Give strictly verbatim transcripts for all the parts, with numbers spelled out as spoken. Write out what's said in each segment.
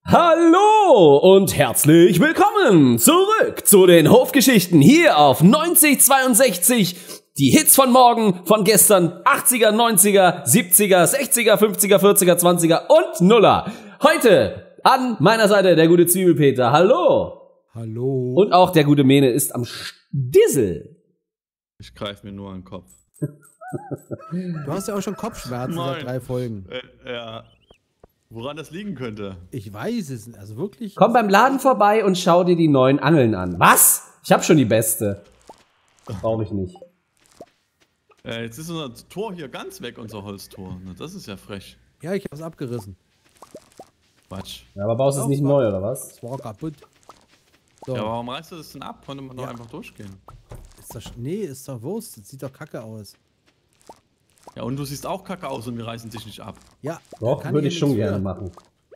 Hallo und herzlich willkommen zurück zu den Hofgeschichten hier auf neunzig zweiundsechzig. Die Hits von morgen, von gestern, achtziger, neunziger, siebziger, sechziger, fünfziger, vierziger, zwanziger und Nuller. Heute an meiner Seite der gute Zwiebelpeter. Hallo. Hallo. Und auch der gute Mene ist am Stissel. Ich greife mir nur an den Kopf. Du hast ja auch schon Kopfschmerzen Nein. seit drei Folgen. Äh, ja. Woran das liegen könnte? Ich weiß es nicht. Also wirklich. Komm beim Laden vorbei und schau dir die neuen Angeln an. Was? Ich hab schon die beste. Brauche ich nicht. Äh, jetzt ist unser Tor hier ganz weg, unser Holztor. Na, das ist ja frech. Ja, ich hab's abgerissen. Quatsch. Ja, aber baust du es nicht neu, oder was? Es war kaputt. So. Ja, aber warum reißt du das denn ab? Konnte man doch Ja. einfach durchgehen. Ist das, nee, ist doch Wurst. Das sieht doch kacke aus. Ja, und du siehst auch kacke aus und wir reißen dich nicht ab. Ja. Doch, kann würde hier ich schon nichts gerne für. machen.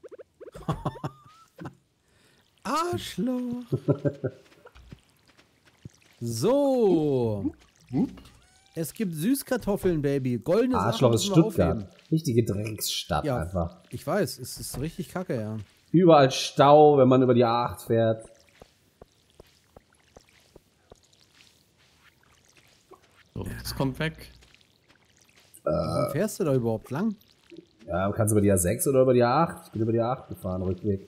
Arschloch. So. Hup. Es gibt Süßkartoffeln, Baby. Goldene Sachen Arschloch ist müssen wir Stuttgart. aufheben. Richtige Drecksstadt Ja. einfach. Ich weiß, es ist richtig kacke, ja. Überall Stau, wenn man über die A acht fährt. So, das kommt weg. Warum fährst du da überhaupt lang? Ja, kannst du über die A sechs oder über die A acht? Ich bin über die A acht gefahren, Rückweg.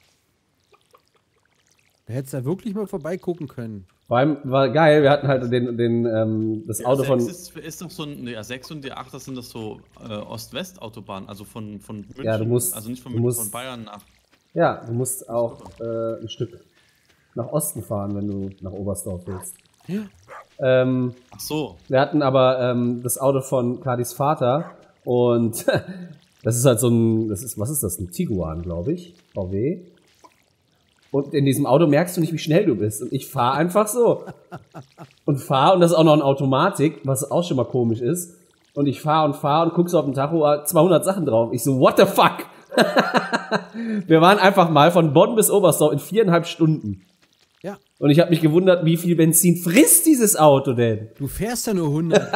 Da hättest du ja wirklich mal vorbeigucken können. Vor allem war geil, wir hatten halt den, den, ähm, das Auto Die A von... sechs ist, ist doch so ein. Die A sechs und die A acht, das sind das so äh, Ost-West-Autobahnen. Also von, von München. Ja, du musst- Also nicht von du München, musst- von Bayern nach. Ja, du musst auch äh, ein Stück nach Osten fahren, wenn du nach Oberstdorf willst. Ja. Ähm, Ach so. wir hatten aber ähm, das Auto von Kadis Vater und das ist halt so ein, das ist, was ist das, ein Tiguan, glaube ich, V W. Und in diesem Auto merkst du nicht, wie schnell du bist. Und ich fahre einfach so. Und fahre, und das ist auch noch eine Automatik, was auch schon mal komisch ist. Und ich fahre und fahre und guck so auf den Tacho, ah, zweihundert Sachen drauf. Ich so, what the fuck? Wir waren einfach mal von Bonn bis Oberstdorf in viereinhalb Stunden. Ja. Und ich habe mich gewundert, wie viel Benzin frisst dieses Auto denn? Du fährst ja nur hundert.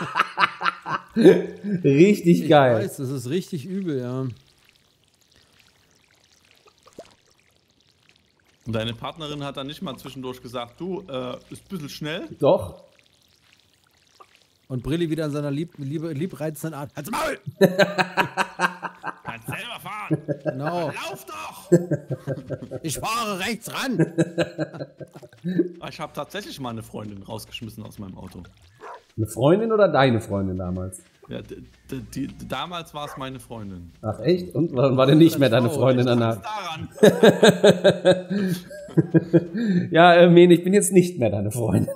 Richtig Ich geil. weiß, das ist richtig übel, ja. Und deine Partnerin hat dann nicht mal zwischendurch gesagt, du, äh, ist ein bisschen schnell. Doch. Und Brilli wieder in seiner lieb, lieb, liebreizenden Art. Halt's Maul! Kannst selber fahren. Genau. Lauf doch! Ich fahre rechts ran. Ich habe tatsächlich mal eine Freundin rausgeschmissen aus meinem Auto. Eine Freundin oder deine Freundin damals? Ja, die, die, die, damals war es meine Freundin. Ach echt? Und wann war denn nicht mehr deine Freundin danach? Daran. Ja, äh, Mene, ich bin jetzt nicht mehr deine Freundin.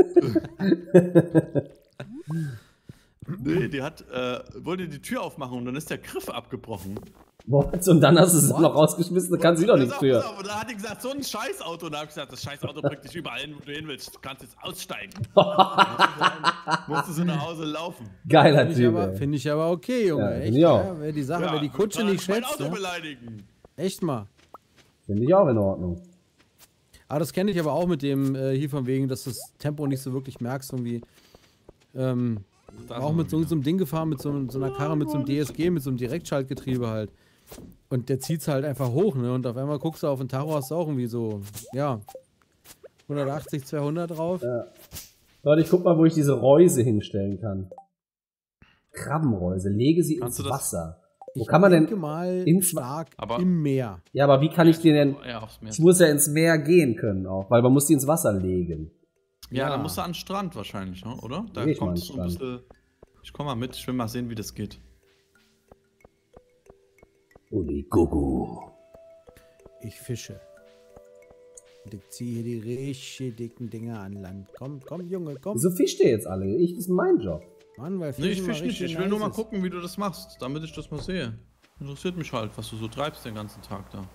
Nee, die hat, äh, wollte die Tür aufmachen und dann ist der Griff abgebrochen. What? Und dann hast du es noch rausgeschmissen, da kann sie doch nichts Pass auf, für. pass auf. Und da hat die gesagt, so ein Scheißauto. Und da habe ich gesagt, das Scheißauto bringt dich überall hin, wo du hin willst. Du kannst jetzt aussteigen. Musst du so nach Hause laufen. Geiler Finde ich, Typ, aber- ey. find ich aber okay, Junge. Ja, Echt, find ich auch. ja, wer die Sache, Ja, wer die Kutsche kann nicht mein schätzt. Auto Ja. beleidigen. Echt mal. Finde ich auch in Ordnung. Aber das kenne ich aber auch mit dem äh, hier von wegen, dass du das Tempo nicht so wirklich merkst, irgendwie. Ähm, Da auch sind mit wir so, wieder. so einem Ding gefahren, mit so, so einer Karre, mit so einem D S G, mit so einem Direktschaltgetriebe halt. Und der zieht's halt einfach hoch, ne? Und auf einmal guckst du auf den Tacho, hast du auch irgendwie so, ja, hundertachtzig, zweihundert drauf. Ja. Leute, ich guck mal, wo ich diese Reuse hinstellen kann. Krabbenreuse. Lege sie Kannst ins du das- Wasser. Wo Ich kann man denn denke mal ins- stark Aber- im Meer. Ja, aber wie kann ich den denn... Ja, aufs Meer. Ich muss ja ins Meer gehen können auch, weil man muss die ins Wasser legen. Ja, Ja. dann musst du an den Strand wahrscheinlich, ne? Oder? Da Geh ich mal kommt an den so ein bisschen. Ich komm mal mit, ich will mal sehen, wie das geht. Uli Gugu. Ich fische. Und ich ziehe die richtig dicken Dinger an Land. Komm, komm, Junge, komm. Wieso fischt ihr jetzt alle? Ich, das ist mein Job. Mann, weil Nee, ich Fischen mal fisch nicht, richtig ich will nur mal nice ist. gucken, wie du das machst, damit ich das mal sehe. Interessiert mich halt, was du so treibst den ganzen Tag da.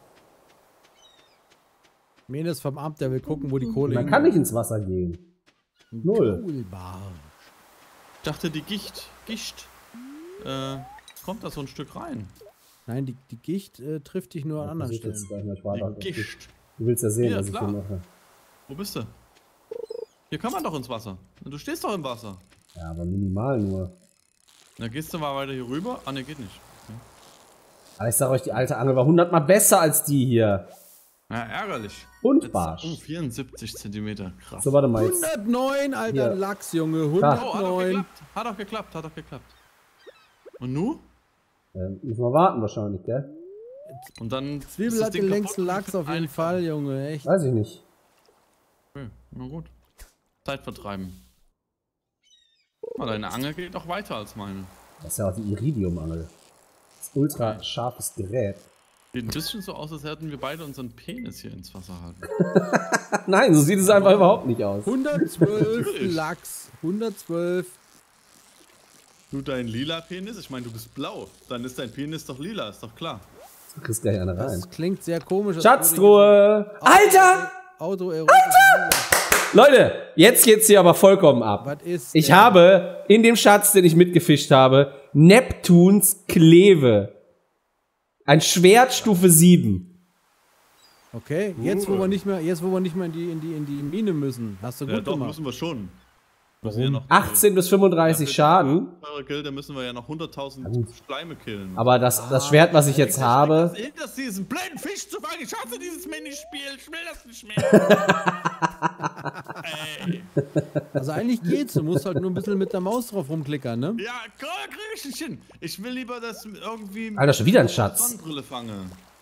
Mene ist vom Amt, der will gucken, wo die Kohle Man kann nicht ins Wasser gehen. Null. Kohlbar. Ich dachte, die Gicht, Gicht, äh, kommt da so ein Stück rein. Nein, die, die Gicht äh, trifft dich nur an anderen Versuch jetzt Stellen. gleich mal, ich warte halt auf Die dich. Gicht. Du willst ja sehen, Ja, was ich klar. hier mache. Wo bist du? Hier kann man doch ins Wasser. Du stehst doch im Wasser. Ja, aber minimal nur. Na, gehst du mal weiter hier rüber? Ah, ne, geht nicht. Okay. Aber ich sag euch, die alte Angel war hundertmal besser als die hier. Ja, ärgerlich. Und Barsch. Oh, vierundsiebzig Zentimeter. Krass. So, warte mal jetzt. hundertneun, alter Hier. Lachs, Junge. Oh, hat doch hundertneun. geklappt. Hat doch geklappt, hat doch geklappt. Und nu? Ähm, müssen wir warten wahrscheinlich, gell? Und dann. Zwiebel ist das hat Ding den kaputt längsten und Lachs kriegt auf jeden eine- Fall, Junge. Echt. Weiß ich nicht. Okay, na gut. Zeit vertreiben. Ah, deine Angel geht auch weiter als meine. Das ist ja auch die Iridium-Angel. Das ist ultra scharfes Gerät. Sieht ein bisschen so aus, als hätten wir beide unseren Penis hier ins Wasser halten. Nein, so sieht es einfach überhaupt nicht aus. hundertzwölf Natürlich. Lachs. hundertzwölf. Du, dein lila Penis? Ich meine, du bist blau. Dann ist dein Penis doch lila, ist doch klar. Du kriegst gleich eine rein. Das klingt sehr komisch. als Schatztruhe! Alter! Autoerotische Alter! Leute, jetzt geht's hier aber vollkommen ab. Was ist Ich denn? habe in dem Schatz, den ich mitgefischt habe, Neptuns Kleve. Ein Schwert Stufe sieben. Okay, jetzt wo wir nicht mehr, jetzt wo wir nicht mehr in die, in die, in die Mine müssen. Hast du gut Ja, doch, gemacht. müssen wir schon. Müssen ja noch achtzehn bis fünfunddreißig Schaden. Eure Gilde müssen wir ja noch hunderttausend Schleime killen. Aber das, das Schwert, was ich jetzt habe, Hinter diesen blöden Fisch zu fangen. Ich hasse dieses Minispiel. Ich will das nicht mehr. Ey. Also eigentlich geht's. Du musst halt nur ein bisschen mit der Maus drauf rumklickern, ne? Ja, krieg ich nicht hin. Ich will lieber das irgendwie Alter, schon wieder ein Schatz. Sonnenbrille fange.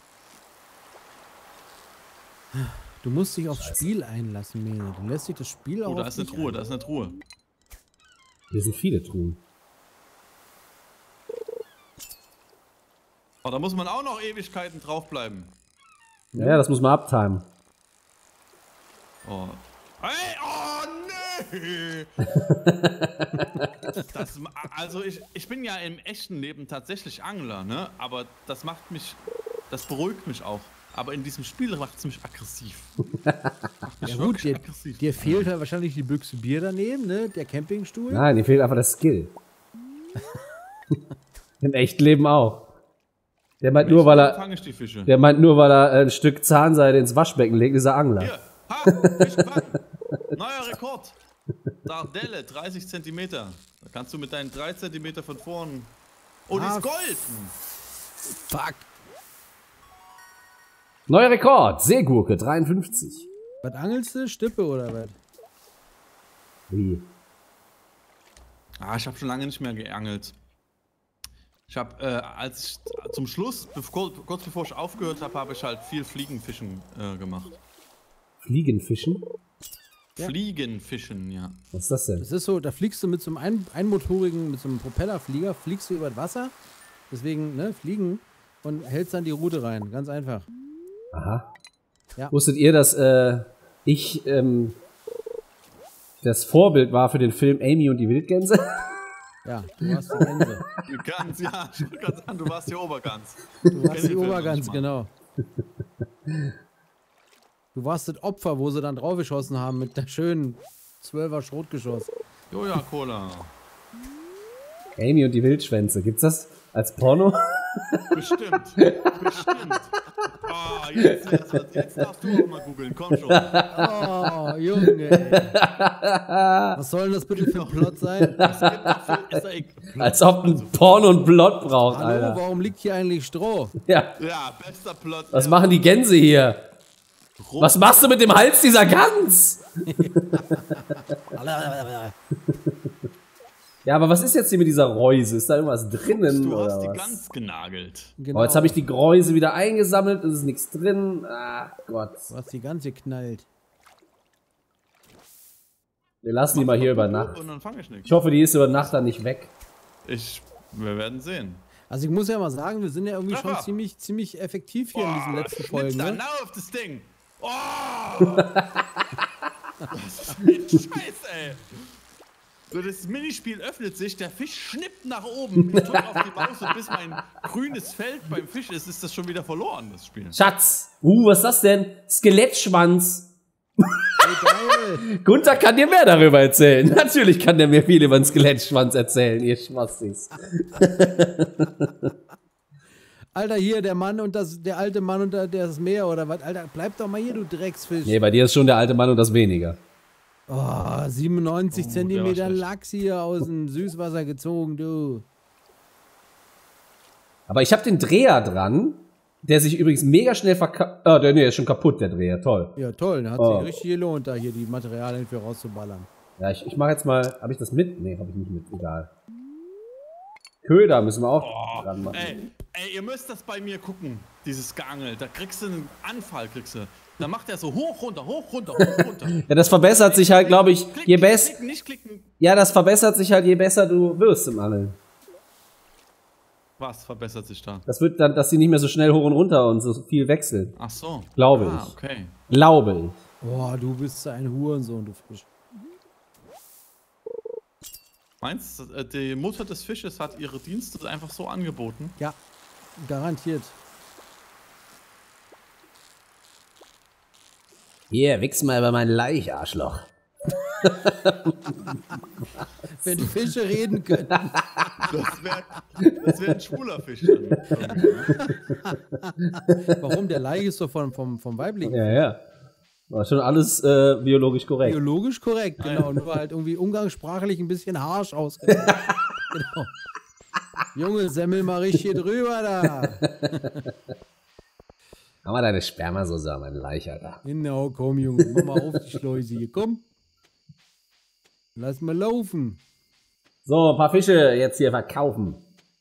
Du musst dich aufs Spiel einlassen, Mene. Du lässt dich das Spiel auch Oh, da auf ist eine dich Truhe, ein. da ist eine Truhe. hier sind viele Truhen. Oh, da muss man auch noch Ewigkeiten draufbleiben. Ja, ja, das muss man abtimen. Oh. Hey, oh nee! das, also ich, ich bin ja im echten Leben tatsächlich Angler, ne? Aber das macht mich, das beruhigt mich auch. Aber in diesem Spiel macht es mich aggressiv. Macht mich Ja gut, wirklich dir, aggressiv. dir fehlt halt wahrscheinlich die Büchse Bier daneben, ne? Der Campingstuhl. Nein, dir fehlt einfach der Skill. Im echten Leben auch. Der meint nur, weil er, fange ich die Fische. der meint nur, weil er ein Stück Zahnseide ins Waschbecken legt, ist er Angler. Hier, ha, Fisch gefangen. Neuer Rekord. Sardelle, dreißig Zentimeter. Da kannst du mit deinen drei Zentimeter von vorn. Oh, die Ah, ist Gold. Fuck. Neuer Rekord, Seegurke, dreiundfünfzig. Was angelst du? Stippe oder was? Wie? Ah, ich habe schon lange nicht mehr geangelt. Ich habe, äh, als ich zum Schluss, bevor, kurz bevor ich aufgehört habe, habe ich halt viel Fliegenfischen äh, gemacht. Fliegenfischen? Ja. Fliegenfischen, ja. Was ist das denn? Das ist so, da fliegst du mit so einem ein, einmotorigen, mit so einem Propellerflieger, fliegst du über das Wasser, deswegen, ne, fliegen und hältst dann die Route rein. Ganz einfach. Aha. Ja. Wusstet ihr, dass äh, ich ähm, das Vorbild war für den Film Amy und die Wildgänse? Ja, du warst die Gänse. Die Gans, ja, ich wollte gerade sagen, du warst die Obergans. Du warst Kenn die den Film Obergans, noch nicht genau. Du warst das Opfer, wo sie dann draufgeschossen haben mit der schönen zwölfer Schrotgeschoss. Jo, ja, Cola. Amy und die Wildschwänze. Gibt's das als Porno? Bestimmt. Bestimmt. Oh, jetzt, jetzt, jetzt darfst du auch mal googeln, komm schon. Oh, Junge, ey. Was soll denn das bitte für ein Plot sein? Es gibt doch viel, ist doch egal. Als ob ein Porno einen Plot braucht, Hallo, Alter. warum liegt hier eigentlich Stroh? Ja. Ja, bester Plot. Was machen die Gänse hier? Was machst du mit dem Hals dieser Gans? Ja, aber was ist jetzt hier mit dieser Reuse? Ist da irgendwas drinnen Du hast oder die was? Gans genagelt. Genau. Oh, jetzt habe ich die Gräuse wieder eingesammelt, es ist nichts drin. Ach Gott. Du hast die ganze geknallt. Wir lassen die mal hier über Nacht. Und dann fange ich nichts. Ich hoffe, die ist über Nacht dann nicht weg. Ich, wir werden sehen. Also ich muss ja mal sagen, wir sind ja irgendwie schon Treffer. ziemlich, ziemlich effektiv hier in diesen letzten schnipp's Folgen, da ne? nah auf das Ding. Oh! Was für ein Scheiß, ey. So, das Minispiel öffnet sich, der Fisch schnippt nach oben, ich drück auf die Maus und bis mein grünes Feld beim Fisch ist, ist das schon wieder verloren, das Spiel. Schatz! Uh, was ist das denn? Skelettschwanz! Ey, geil. Gunther kann dir mehr darüber erzählen. Natürlich kann der mir viel über den Skelettschwanz erzählen, ihr Schmassis. Alter, hier, der Mann und das, der alte Mann und das Meer oder was? Alter, bleib doch mal hier, du Drecksfisch. Nee, bei dir ist schon der alte Mann und das weniger. Oh, siebenundneunzig Oh, Zentimeter der war schlecht. Lachs hier aus dem Süßwasser gezogen, du. Aber ich habe den Dreher dran, der sich übrigens mega schnell verkauft. Ah, der, nee, der ist schon kaputt, der Dreher. Toll. Ja, toll. Da hat Oh. sich richtig gelohnt, da hier die Materialien für rauszuballern. Ja, ich, ich mache jetzt mal. Habe ich das mit? Nee, habe ich nicht mit. Egal. Köder müssen wir auch Oh, dran machen. ey, ey, ihr müsst das bei mir gucken, dieses Geangel. Da kriegst du einen Anfall, kriegst du. Da macht er so hoch, runter, hoch, runter, hoch, runter. Ja, das verbessert sich halt, glaube ich, Klicken, je klicken, besser. klicken, nicht klicken. Ja, das verbessert sich halt, je besser du wirst im Angeln. Was verbessert sich da? Das wird dann, dass sie nicht mehr so schnell hoch und runter und so viel wechseln. Ach so. Glaube ah, ich. okay. Glaube ich. Boah, du bist so ein Hurensohn, du Fisch. Meinst du, äh, die Mutter des Fisches hat ihre Dienste einfach so angeboten? Ja, garantiert. Hier, wichs mal über mein Laich, Arschloch. Wenn Fische reden können. Das wäre das wär ein schwuler Fisch. Dann. Warum? Der Laich ist doch vom, vom, vom Weiblichen. Ja, ja. War schon alles äh, biologisch korrekt. Biologisch korrekt, genau. Nur halt irgendwie umgangssprachlich ein bisschen harsch ausgedrückt. Genau. Junge, semmel mal richtig drüber da. Mach mal deine Spermasauce an mein Laich, Alter. Genau, komm, Junge, mach mal auf die Schleuse hier, komm. Lass mal laufen. So, ein paar Fische jetzt hier verkaufen.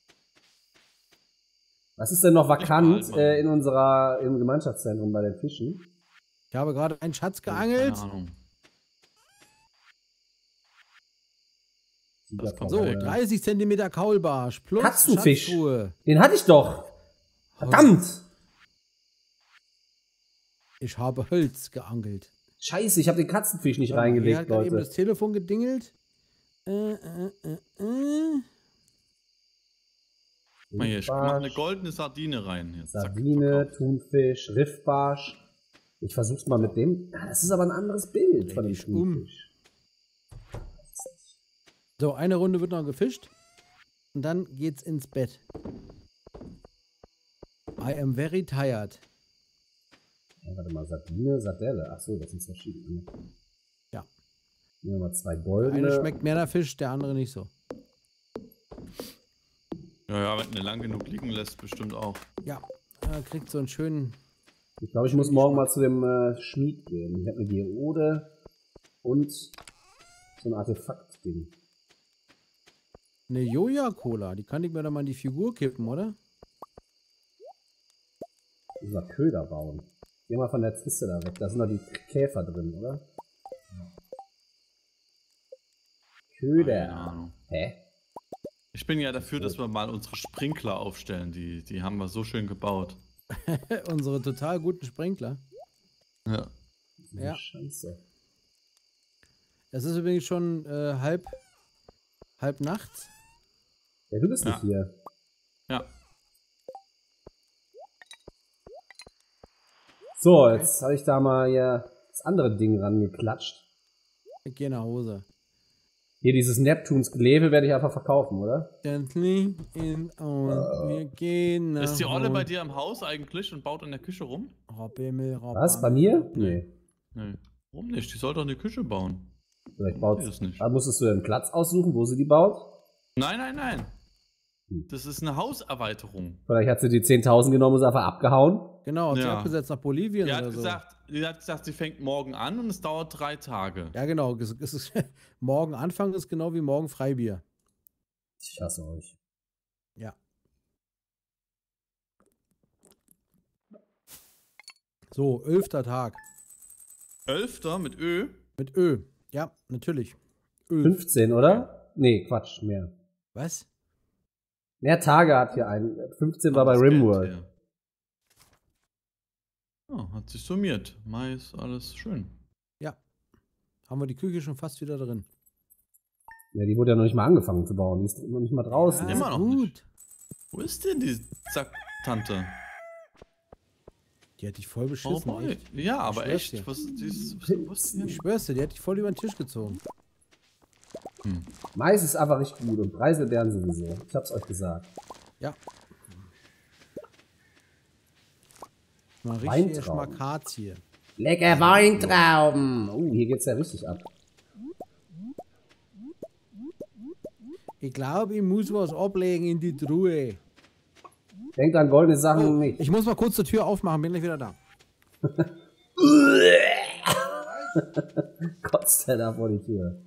Was ist denn noch vakant Ich behalte mal. äh, in unserer, im Gemeinschaftszentrum bei den Fischen? Ich habe gerade einen Schatz geangelt. Keine Ahnung. Das kommt So, weg. dreißig Zentimeter Kaulbarsch plus Katzenfisch. Schatztruhe. Den hatte ich doch. Verdammt. Ich habe Holz geangelt. Scheiße, ich habe den Katzenfisch nicht Warte mal, hier reingelegt, hat gerade eben Leute. das Telefon gedingelt. Äh, äh, äh, äh. Mal hier, ich mach eine goldene Sardine rein. Jetzt, zack, Sardine, verkauft. Thunfisch, Riffbarsch. Ich versuch's mal mit dem. Ah, das ist aber ein anderes Bild von dem dich um. Thunfisch. So, eine Runde wird noch gefischt. Und dann geht's ins Bett. I am very tired. Ja, warte mal, Sardine, Sardelle. Ach so, das sind verschiedene. Ja. Nehmen wir mal zwei Der goldene. eine schmeckt mehr nach Fisch, der andere nicht so. Ja, ja, wenn du lang genug liegen lässt, bestimmt auch. Ja, er kriegt so einen schönen. Ich glaube, ich muss morgen mal zu dem äh, Schmied gehen. Ich habe eine Geode und so ein Artefakt-Ding. Eine Joja-Cola. Die kann ich mir doch mal in die Figur kippen, oder? Ich muss Köder bauen. Geh mal von der Kiste da weg. Da sind doch die Käfer drin, oder? Keine Köder. Ahnung. Hä? Ich bin ja dafür, dass wir mal unsere Sprinkler aufstellen. Die, die haben wir so schön gebaut. Unsere total guten Sprinkler. Ja. Ja. Scheiße. Es ist übrigens schon äh, halb, halb nachts. Ja, du bist Ja. nicht hier. Ja. So, jetzt habe ich da mal hier das andere Ding rangeklatscht. Ich gehe nach Hause. Hier dieses Neptuns Glebe werde ich einfach verkaufen, oder? Gently in on. Wir gehen nach Ist die Olle bei Hause. dir im Haus eigentlich und baut in der Küche rum? Robbimmel, Robba. Was? Bei mir? Nee. Nee. Warum nicht? Die soll doch eine Küche bauen. Vielleicht baut Nee, das nicht. Da musstest du einen Platz aussuchen, wo sie die baut. Nein, nein, nein. Hm. Das ist eine Hauserweiterung. Vielleicht hat sie die zehntausend genommen und ist einfach abgehauen. Genau, hat sie Ja. abgesetzt nach Bolivien Die oder hat, so. gesagt, die hat gesagt, sie fängt morgen an und es dauert drei Tage. Ja, genau. Es, es ist, morgen Anfang ist genau wie morgen Freibier. Ich hasse euch. Ja. So, elfter Tag. Elfter mit Ö. Mit Ö. Ja, natürlich. Ö. fünfzehn, oder? Nee, Quatsch, mehr. Was? Mehr Tage hat hier ein. fünfzehn war bei Das Geld Rimworld. her. Ja, hat sich summiert. Mai ist alles schön. Ja. Haben wir die Küche schon fast wieder drin. Ja, die wurde ja noch nicht mal angefangen zu bauen. Die ist noch nicht mal draußen. Ja, Immer noch gut. nicht. Wo ist denn die Zack-Tante? Die hat dich voll Oh beschissen, boy. echt. Ja, aber schwör's echt. dir. Was, die ist, was, was ist Ich denn? schwör's dir, die hat dich voll über den Tisch gezogen. Mais ist einfach richtig gut und Preise werden sowieso. Ich hab's euch gesagt. Ja. Mal richtig Weintrauben. Schmackazie. Lecker Weintrauben! Oh, hier geht's ja richtig ab. Ich glaube, ich muss was ablegen in die Truhe. Denkt an goldene Sachen Oh, nicht. ich muss mal kurz die Tür aufmachen, bin gleich wieder da. Kotzt der da vor die Tür.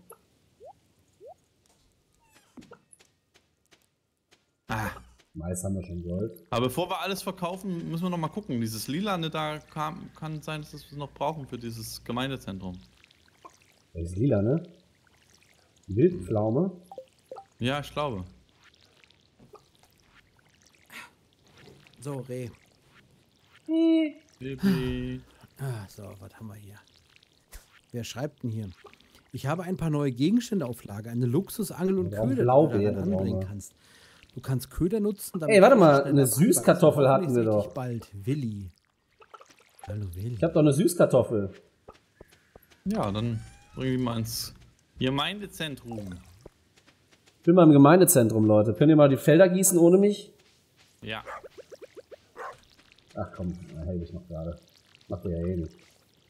Ah. Mais haben wir schon Gold. Aber bevor wir alles verkaufen, müssen wir noch mal gucken. Dieses Lilane da kam, kann sein, dass wir es noch brauchen für dieses Gemeindezentrum. Das ist lila, ne? Wildpflaume. Ja, ich glaube. So, Reh. Baby. Ah, so, was haben wir hier? Wer schreibt denn hier? Ich habe ein paar neue Gegenstände auf Lager. Eine Luxusangel und Wir brauchen Köder, die Blaubeeren, du daran anbringen brauchen wir. kannst. Du kannst Köder nutzen, Ey, warte mal, du schneller eine wachsen. Süßkartoffel Das hatten wir hoffentlich doch. bald. Willi. Hallo, Willi. Ich hab doch eine Süßkartoffel. Ja, dann bringen wir mal ins Gemeindezentrum. Ich bin mal im Gemeindezentrum, Leute. Könnt ihr mal die Felder gießen ohne mich? Ja. Ach komm, da helfe ich noch gerade. Macht ihr ja eh nicht.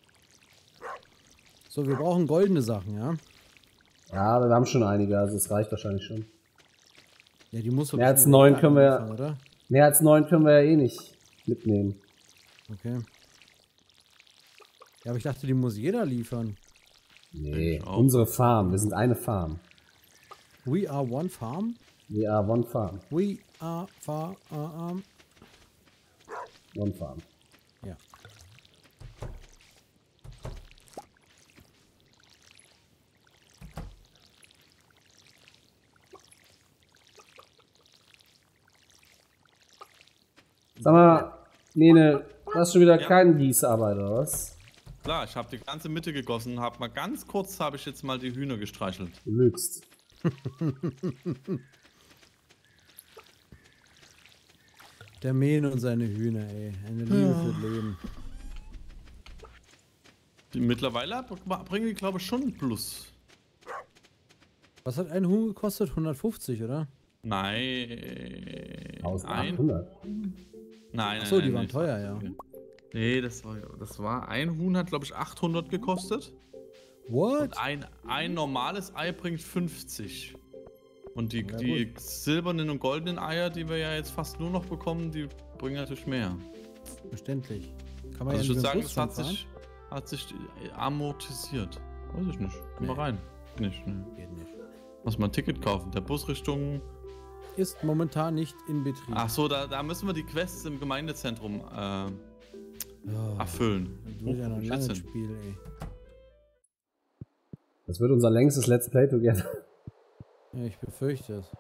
So, wir brauchen goldene Sachen, ja? Ja, aber wir haben schon einige, also es reicht wahrscheinlich schon. Ja, die muss Mehr als neun können wir ja- oder? Mehr als neun können wir ja eh nicht mitnehmen. Okay. Ja, aber ich dachte, die muss jeder liefern. Nee, Ich auch. unsere Farm. Wir sind eine Farm. We are one farm. We are one farm. We are far, uh, um. One farm. Ja. Sag mal, Nene, du hast schon wieder Ja. keinen Gießarbeit, oder was? Klar, ich habe die ganze Mitte gegossen, habe mal ganz kurz, habe ich jetzt mal die Hühner gestreichelt. Du lügst. Der Mähen und seine Hühner, ey. Eine Liebe für Leben. Die mittlerweile bringen die, glaube ich, schon ein Plus. Was hat ein Huhn gekostet? hundertfünfzig, oder? Nein. Nein. eintausendachthundert. Nein, Achso, nein, die nein, waren das teuer, war- ja. Nee, das war, das war ein Huhn hat, glaube ich, achthundert gekostet. What? Und ein, ein normales Ei bringt fünfzig. Und die, Ja, die silbernen und goldenen Eier, die wir ja jetzt fast nur noch bekommen, die bringen natürlich mehr. Verständlich. Kann man Also ich ja würde nicht sagen, mit dem es Bus hat fahren? sich, hat sich amortisiert. Weiß ich nicht. Geh mal Nee. rein. Nicht, ne. Geht nicht. Muss mal ein Ticket kaufen. Der Bus Richtung. Ist momentan nicht in Betrieb. Ach so, da, da müssen wir die Quests im Gemeindezentrum äh, Ja, erfüllen. das wird ja noch ein langes vierzehn. Spiel, ey. Das wird unser längstes Let's Play together. Ja, ich befürchte es.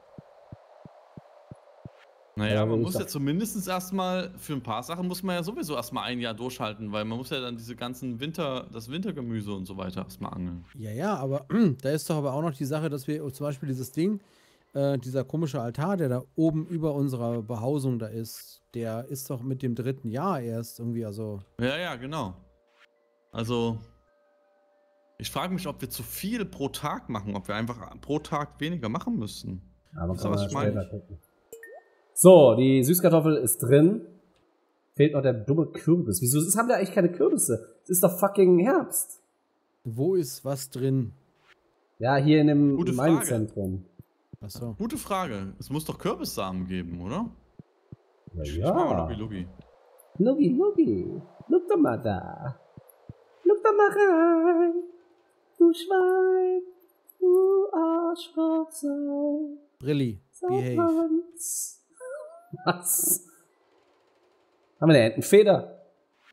Naja, Ja, man wenn muss ich ja sag- zumindest erstmal, für ein paar Sachen muss man ja sowieso erstmal ein Jahr durchhalten, weil man muss ja dann diese ganzen Winter, das Wintergemüse und so weiter erstmal angeln. Ja, ja, aber da ist doch aber auch noch die Sache, dass wir zum Beispiel dieses Ding, äh, dieser komische Altar, der da oben über unserer Behausung da ist, der ist doch mit dem dritten Jahr erst irgendwie, also. Ja, ja, genau. Also, ich frage mich, ob wir zu viel pro Tag machen, ob wir einfach pro Tag weniger machen müssten. Aber Wisst kann ihr, man was ja ich meine? später gucken. So, die Süßkartoffel ist drin. Fehlt noch der dumme Kürbis. Wieso das haben wir eigentlich keine Kürbisse? Es ist doch fucking Herbst. Wo ist was drin? Ja, hier in dem Gute Gemeindezentrum. Achso. Gute Frage. Es muss doch Kürbissamen geben, oder? Ja, Ich mach mal ja. Lugi Lugi. Lugi, Lugi. Look doch mal da. Look doch mal rein. Du Schwein. Du Arschlochsau. Brilli, behave. Sauhans. Was? Haben wir eine Entenfeder?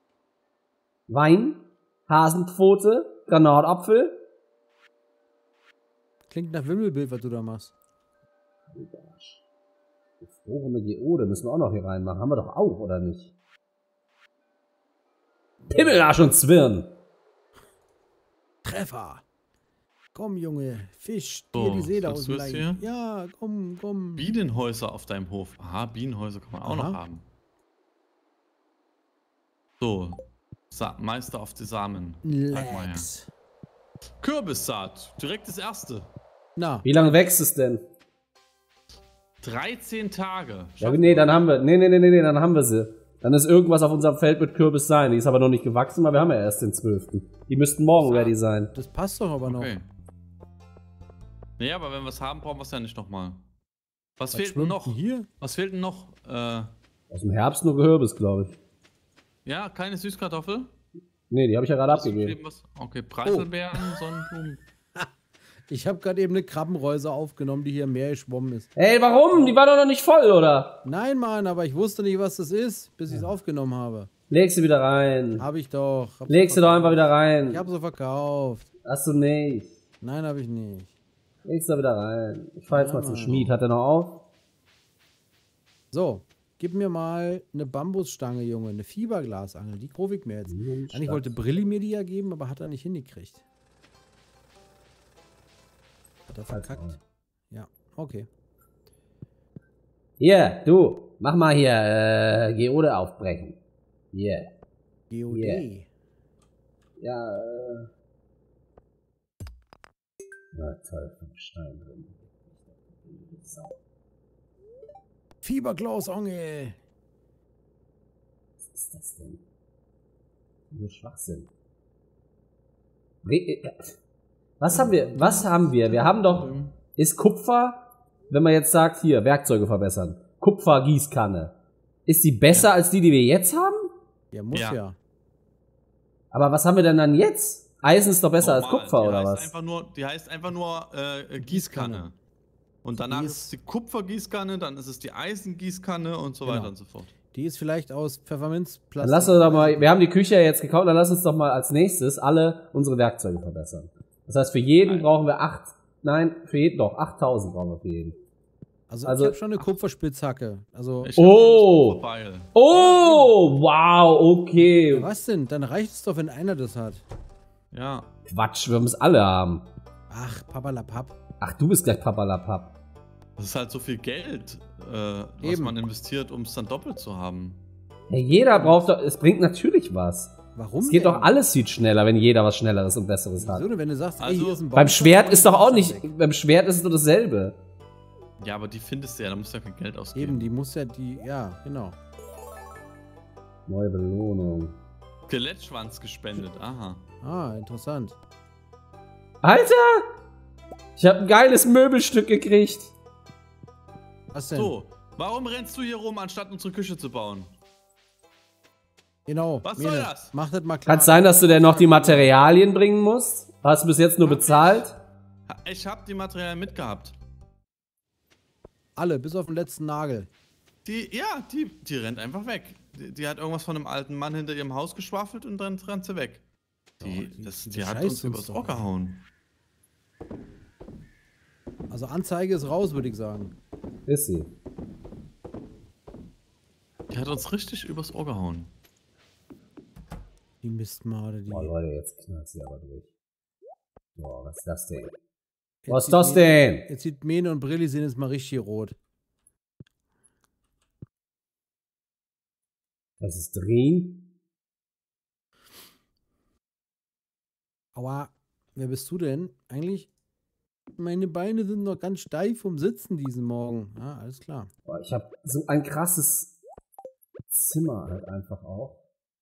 Wein? Hasenpfote? Granatapfel? Klingt nach Wimmelbild, was du da machst. Gefrorene Geode müssen wir auch noch hier reinmachen. Haben wir doch auch, oder nicht? Pimmelarsch und Zwirn! Treffer! Komm, Junge, fisch So, dir die Seele was aus dem willst du Leib. Ja, komm, komm. Bienenhäuser auf deinem Hof. Aha, Bienenhäuser kann man auch Aha. noch haben. So. Sa Meister auf die Samen. Sag mal her. Lex. Kürbissaat. Direkt das erste. Na, Wie lange wächst es denn? dreizehn Tage. Ja, Schaffen nee, wir. dann haben wir. Nee, nee, nee, nee, nee, dann haben wir sie. Dann ist irgendwas auf unserem Feld mit Kürbis sein. Die ist aber noch nicht gewachsen, weil wir haben ja erst den zwölften Die müssten morgen ready sein. das passt doch aber noch. Okay. Nee, aber wenn wir es haben, brauchen wir es ja nicht nochmal. Was, Was fehlt denn schwimmt noch? denn hier? Was fehlt denn noch? Äh, Aus dem Herbst nur Gehörbis, glaube ich. Ja, keine Süßkartoffel? Nee, die habe ich ja gerade Hast du abgegeben. geschrieben, was- Okay, Preiselbeeren, Sonnenblumen. Ich habe gerade eben eine Krabbenreuse aufgenommen, die hier im Meer geschwommen ist. Ey, warum? Die war doch noch nicht voll, oder? Nein, Mann, aber ich wusste nicht, was das ist, bis ich es aufgenommen habe. Leg sie wieder rein. Habe ich doch. Hab Leg sie sie doch verkauft. einfach wieder rein. Ich habe sie verkauft. Hast du nicht. Nein, habe ich nicht. Leg sie da wieder rein. Ich fahr jetzt Ja, mal zum Mann. Schmied. Hat er noch auf? So, gib mir mal eine Bambusstange, Junge, eine Fiberglasangel. Die kaufe ich mir jetzt. Eigentlich wollte Brilli mir die ja geben, aber hat er nicht hingekriegt. Hat er verkackt? Ja, okay. Hier, du. Mach mal hier, äh, Geode aufbrechen. Hier. G O D. Yeah. Ja, äh. Na toll, fünf Steine drin. Sau. Fiberglasangel. Was ist das denn? Nur Schwachsinn. Re- äh, Was haben wir? Was haben wir? Wir haben doch. Ist Kupfer, wenn man jetzt sagt, hier, Werkzeuge verbessern. Kupfergießkanne. Ist die besser als die, die wir jetzt haben? Ja, muss Ja. ja. Aber was haben wir denn dann jetzt? Eisen ist doch besser als Normal, Kupfer, die oder heißt was? Einfach nur, die heißt einfach nur äh, Gießkanne. Gießkanne. Und danach Die ist ist- es die Kupfergießkanne, dann ist es die Eisengießkanne und so Genau. weiter und so fort. Die ist vielleicht aus Dann Pfefferminzplastik. lass uns doch mal, wir haben die Küche ja jetzt gekauft, dann lass uns doch mal als nächstes alle unsere Werkzeuge verbessern. Das heißt, für jeden Nein. brauchen wir acht, nein, für jeden, doch, achttausend brauchen wir für jeden. Also, Also- ich habe schon eine Kupferspitzhacke. Also, Ich Oh! hab Beil. Oh, wow, okay. was denn? Dann reicht es doch, wenn einer das hat. Ja. Quatsch, wir müssen es alle haben. Ach, papalapap. Ach, du bist gleich Papalapap. Das ist halt so viel Geld, äh, was Eben. man investiert, um es dann doppelt zu haben. Hey, jeder braucht doch, es bringt natürlich was. Warum? Es geht denn? doch alles viel schneller, wenn jeder was Schnelleres und Besseres hat. Wieso denn, wenn du sagst, ey, Also, hier ist ein Beim Baum, Schwert dann ist doch auch ist nicht, weg. beim Schwert ist es doch dasselbe. Ja, aber die findest du ja, da musst du ja kein Geld ausgeben. Eben, die muss ja die, ja, genau. Neue Belohnung. Skelettschwanz gespendet, aha. Ah, interessant. Alter! Ich habe ein geiles Möbelstück gekriegt. Was denn? So, warum rennst du hier rum, anstatt unsere Küche zu bauen? Genau. Was Mene, soll das? Mach das mal klar. Kann es sein, dass du denn noch die Materialien bringen musst? Hast du bis jetzt nur bezahlt? Ha- Ich hab die Materialien mitgehabt. Alle, bis auf den letzten Nagel. Die, ja, die, die rennt einfach weg. Die, die hat irgendwas von einem alten Mann hinter ihrem Haus geschwafelt und dann rennt sie weg. Die, Oh, die- das, die die hat bescheißt uns uns übers doch, Ohr ey. gehauen. Also Anzeige ist raus, würde ich sagen. Ist sie. Die hat uns richtig übers Ohr gehauen. Die Mistmade, die. Boah, Leute, jetzt knallt sie aber durch. Boah, was ist das denn? Jetzt Was ist sieht das Mene- denn? Jetzt sieht Mene und Brilli sind jetzt mal richtig rot. Das ist drehen. Aua, wer bist du denn? Eigentlich, meine Beine sind noch ganz steif vom Sitzen diesen Morgen. Ja, alles klar. Boah, ich habe so ein krasses Zimmer halt einfach auch.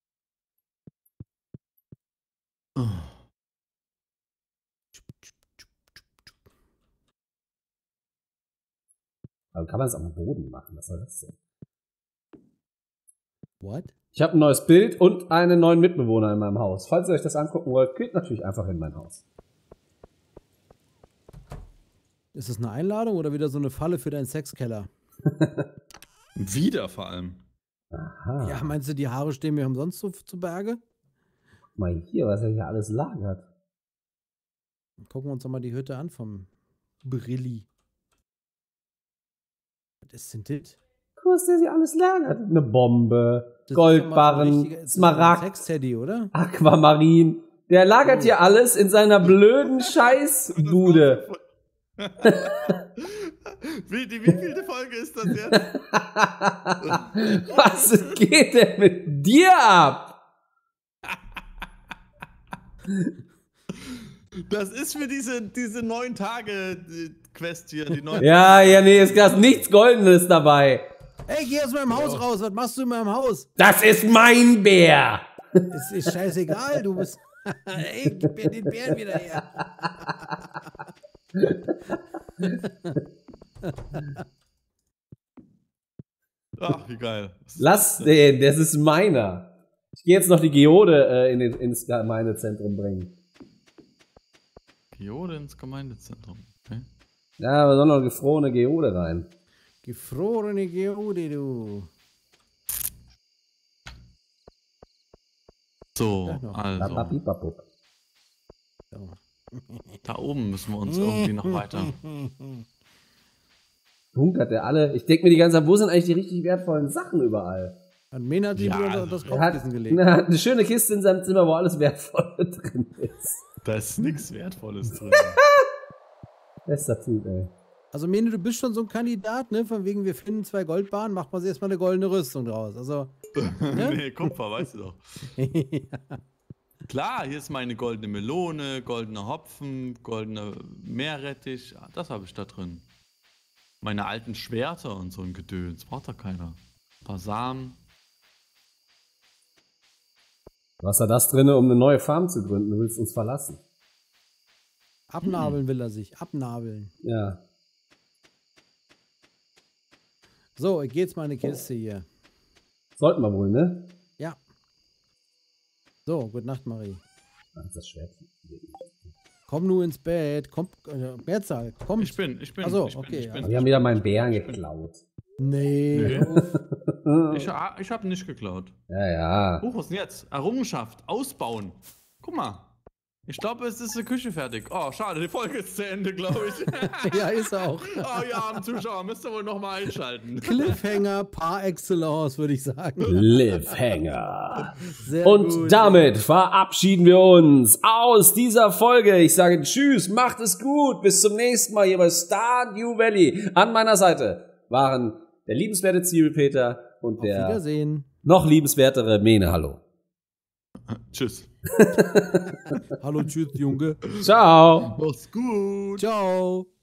Aber kann man das am Boden machen? Was soll das denn? What? Ich habe ein neues Bild und einen neuen Mitbewohner in meinem Haus. Falls ihr euch das angucken wollt, geht natürlich einfach in mein Haus. Ist das eine Einladung oder wieder so eine Falle für deinen Sexkeller? Wieder vor allem. Aha. Ja, meinst du, die Haare stehen mir umsonst zu, zu Berge? Guck mal hier, was er hier alles lagert. Gucken wir uns doch mal die Hütte an vom Brilli. Was ist denn das? Guck, was der hier alles lagert. Eine Bombe, Das ist doch mal so ein Goldbarren, richtiger- das ist doch ein Smaragd, Sex-Teddy, oder? Aquamarin. Der lagert hier alles in seiner blöden Scheißbude. Wie, die wievielte Folge ist das jetzt? Was geht denn mit dir ab? Das ist für diese, diese neun Tage Quest hier. Die neun Ja, ja, nee, ist gerade nichts Goldenes dabei. Ey, geh aus meinem Haus raus, was machst du in meinem Haus? Das ist mein Bär. Es ist scheißegal, du bist. Ey, gib mir den Bären wieder her. Ach, wie geil. Lass den, das ist meiner. Ich gehe jetzt noch die Geode äh, in den, ins Gemeindezentrum bringen. Geode ins Gemeindezentrum. Okay. Ja, aber soll noch gefrorene Geode rein. Gefrorene Geode, du. So, Ja, noch. also. Bababibabub. So. Da oben müssen wir uns irgendwie noch weiter. Bunkert der alle. Ich denke mir die ganze Zeit, wo sind eigentlich die richtig wertvollen Sachen überall? Und Men hat sich Ja, wieder unter das Er Kopfkissen hat, gelegt. er hat eine schöne Kiste in seinem Zimmer, wo alles Wertvolle drin ist. Da ist nichts Wertvolles drin. Bester Typ, ey. Also Mene, du bist schon so ein Kandidat, ne? Von wegen, wir finden zwei Goldbarren, macht man sich erstmal eine goldene Rüstung draus. Also. Nee, Kupfer, weißt du doch. Klar, hier ist meine goldene Melone, goldene Hopfen, goldene Meerrettich. Das habe ich da drin. Meine alten Schwerter und so ein Gedöns. Braucht da keiner. Ein paar Samen. Was hat das drin, um eine neue Farm zu gründen? Du willst uns verlassen. Abnabeln will er sich, abnabeln. Ja. So, ich geh jetzt mal in eine Kiste hier. Sollten wir wohl, ne? Ja. So, gute Nacht, Marie. Ach, ist das schwer. Komm nur ins Bett. Komm, äh, Mehrzahl, komm. Ich bin, ich bin. Ach so, ich bin, okay, ich ja. bin. Wir haben wieder meinen Bären geklaut. Nee. Nee. Ich, ha- ich habe nicht geklaut. Ja, ja. Oh, was denn jetzt? Errungenschaft, ausbauen. Guck mal. Ich glaube, es ist die Küche fertig. Oh, schade, die Folge ist zu Ende, glaube ich. Ja, ist er auch. Oh ja, am Zuschauer, müsst ihr wohl nochmal einschalten. Cliffhanger par excellence, würde ich sagen. Cliffhanger. Sehr Und gut. damit verabschieden wir uns aus dieser Folge. Ich sage Tschüss, macht es gut. Bis zum nächsten Mal hier bei Stardew Valley. An meiner Seite waren der liebenswerte Zwiebelpeter und Auf der Wiedersehen. noch liebenswertere Mene. Hallo. Tschüss. Hallo, tschüss, Junge. Ciao. Mach's gut. Ciao.